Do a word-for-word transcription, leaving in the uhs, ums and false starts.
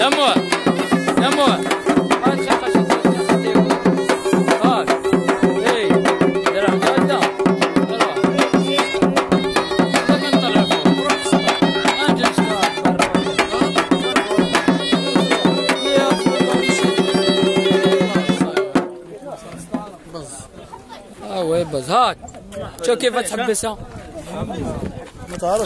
يا مو يا مو هاد شقة شقة ديالو هاد اي درع هدا درع دابا نطلع فوق روح الصباح اجي نشوف بز ها وي بز هاك شوف كيف تحبسها.